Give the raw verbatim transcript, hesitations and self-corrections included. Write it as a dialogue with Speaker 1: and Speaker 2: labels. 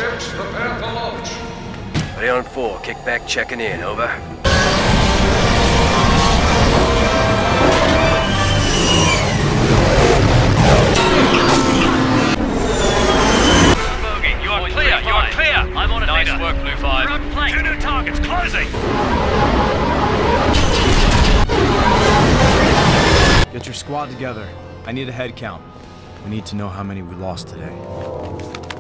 Speaker 1: ships, prepare for launch.
Speaker 2: Three on four, Kickback checking in, over.
Speaker 3: Bogey, you are clear, you are clear! I'm on it, nice leader. Work, Blue five. Front flank. Two new targets, closing!
Speaker 4: Get your squad together. I need a head count. We need to know how many we lost today.